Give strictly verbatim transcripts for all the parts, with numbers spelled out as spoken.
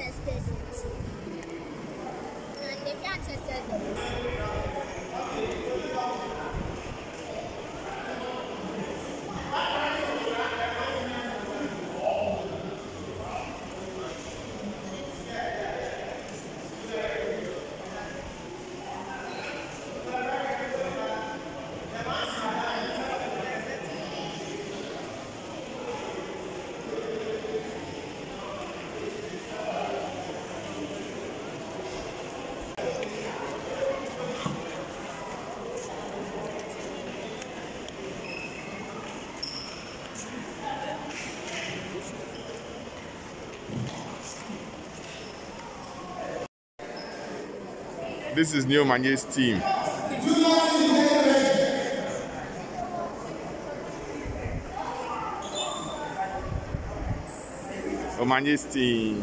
tested it. And if you have tested it. This is Neo Manye's team. Omanye's team.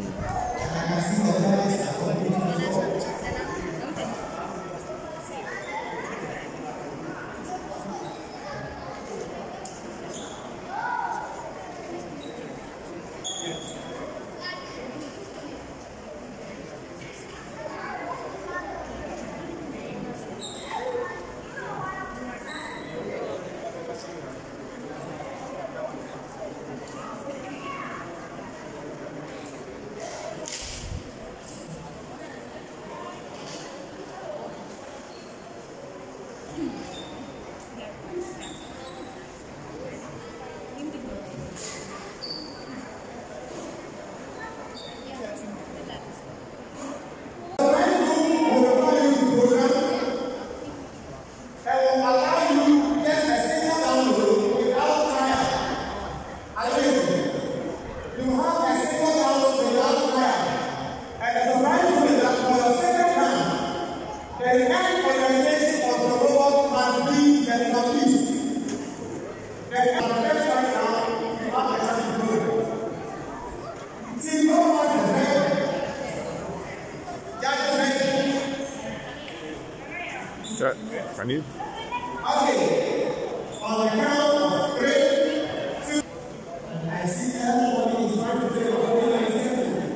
Sir, can you? Okay. On the count of three, two, and I see everybody is trying to say, oh, I see you.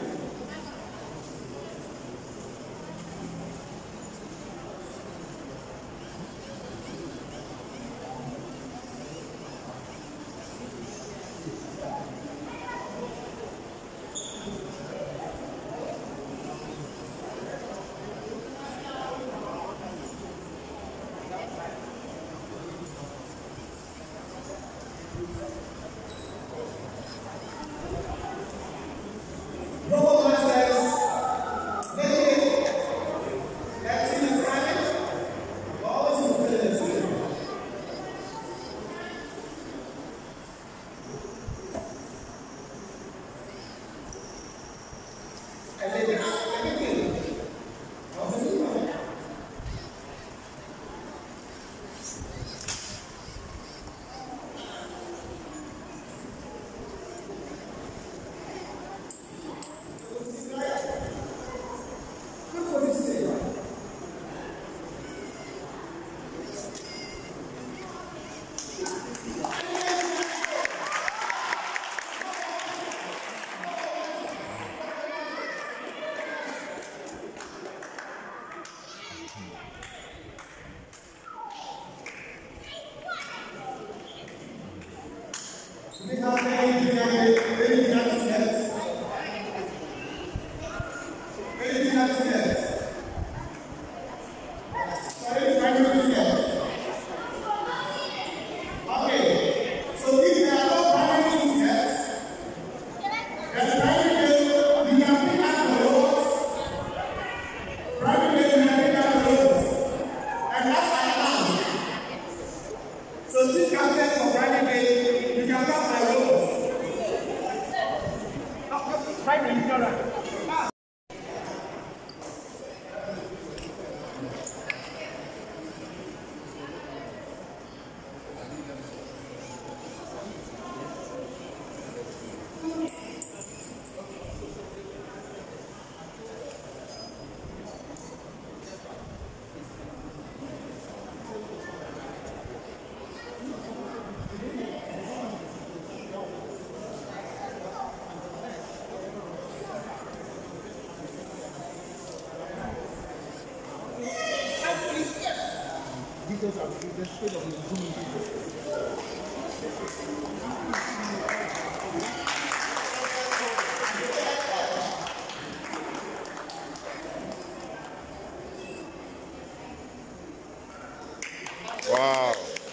details are the state of the Zoom meeting. Wow.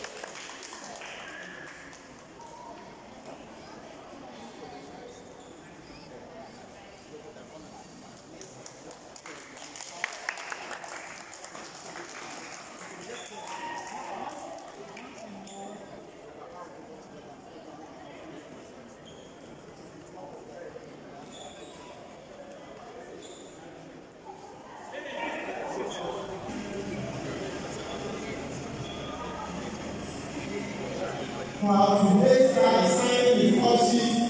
While today's guy is signing the call sheet,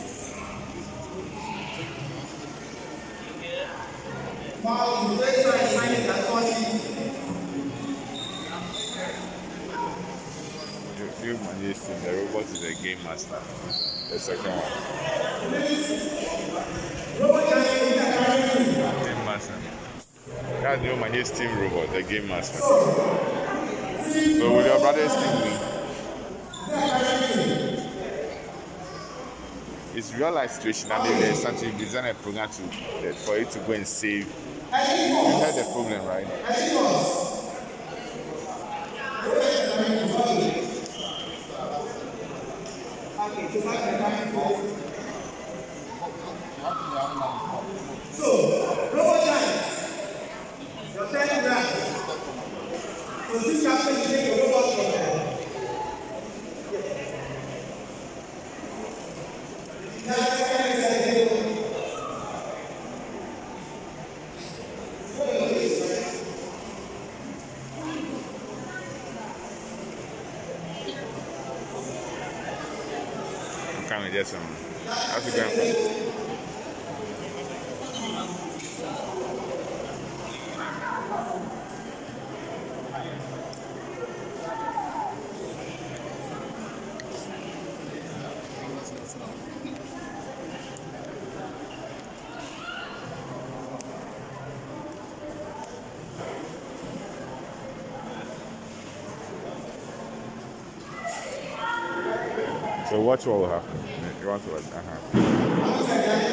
while today's guy is signing the call sheet, You manage team. The robot is a game master. The second one. Robert Giant is the current Game master. That's the manage team robot, the game master. So will your brother's team win? It's real life situation. I mean, there's something you design a program to uh, for it to go and save. You had the problem, right? So, Robert Giant, your turn round. So this captain is taking your robot from there. Can we get some? How's it going? So watch what will happen. You want to watch? Uh-huh.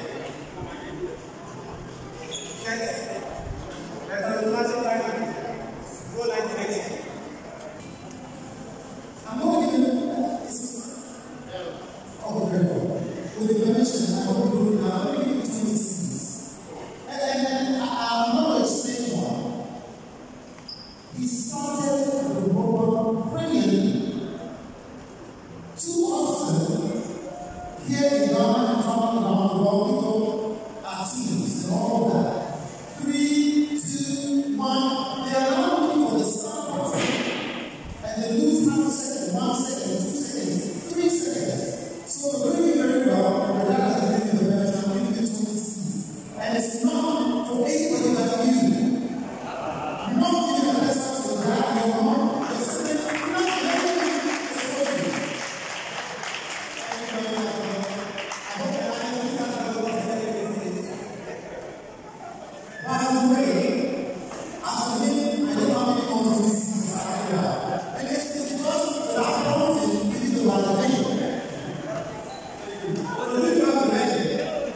I'm moving oh, very well. With the permission, I will do now. Let me give you two things. And then I'm not going to explain one. He started the robot brilliantly. Too often, here in Ghana, talking about the world, people are teams and all of that. Three, two, one. They are now looking for the start button. And they lose half a second, one second, two seconds, three seconds. So we're doing very well, but that doesn't give you the better time, we need to see. And it's not for anybody but you. You're not giving the best to grab your mom, you're saying, no, no, no, no, no. By the way, after me, I don't know how many calls this is inside. And it's because the accounting is the one thing. But the little one mentioned,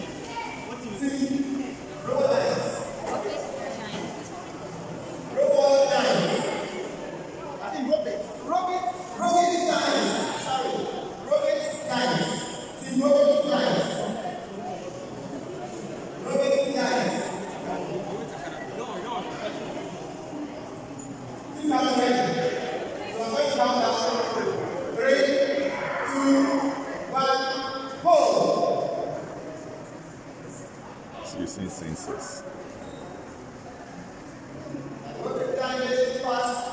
see, robot dice. Robot dice. I think robot. Robot. Robot dice. Sorry. Robot dice. See, robot dice. Robot dice. Two thousand ready. So I'm going down that. Three, two, one, hold. So you're seeing sensors. Look at time is past